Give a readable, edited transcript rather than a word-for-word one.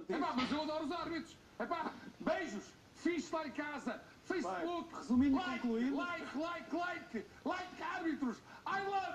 Epá, mas eu adoro os árbitros. Epá, beijos. Fiz lá em casa. Facebook. Resumindo e like, concluindo. like árbitros. I love